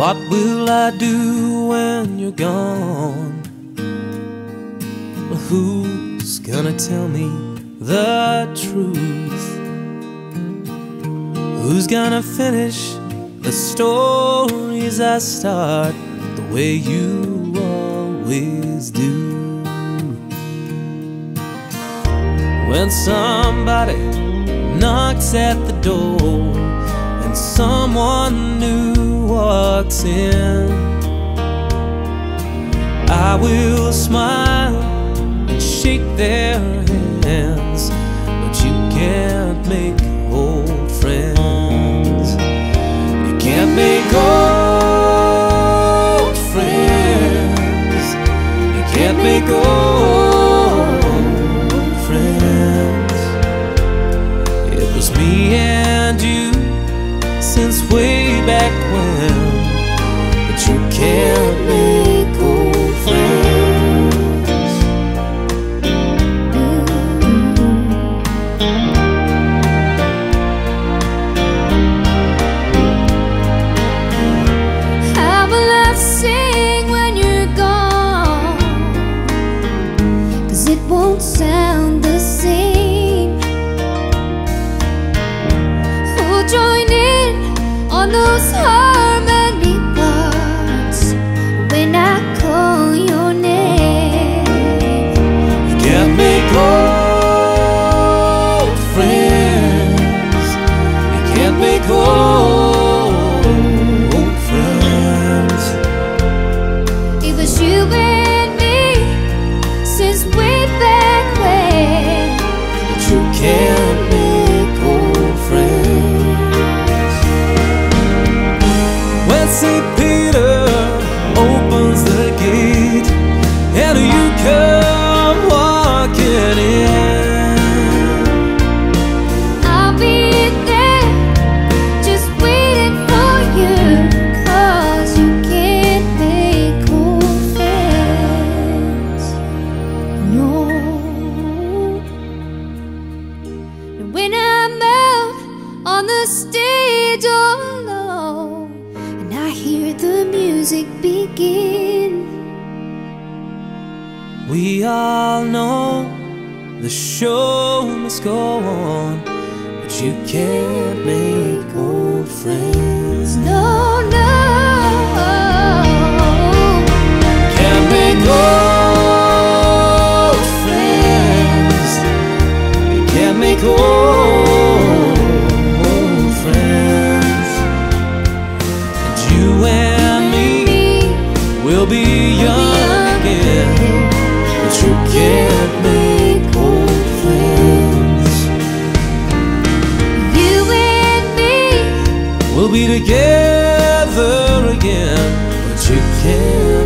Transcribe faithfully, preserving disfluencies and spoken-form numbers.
What will I do when you're gone? Well, who's gonna tell me the truth? Who's gonna finish the stories I start the way you always do? When somebody knocks at the door and someone new walks in, I will smile and shake their hands, but you can't make old friends. You can't make old friends. You can't make old friends. It was me and you since way back when, but you can't make old friends. How will I sing when you're gone? 'Cause it won't sound the same. Who'll join in on those harmony parts when I call your name? You can't make old friends. You can't make old friends. It was you and me since way back when, But you can't make old friends. When Saint Peter opens the gate and you come walking in, I'll be there just waiting for you, 'cause you can't make old friends. No. And when I'm out on the stage all alone and I hear the music begin, we all know the show must go on, but you can't make old friends. no, no. Can't make old friends. You can't make old friends. And you and me will be young again, but you can't make old friends. You and me, We'll be together again, but you can't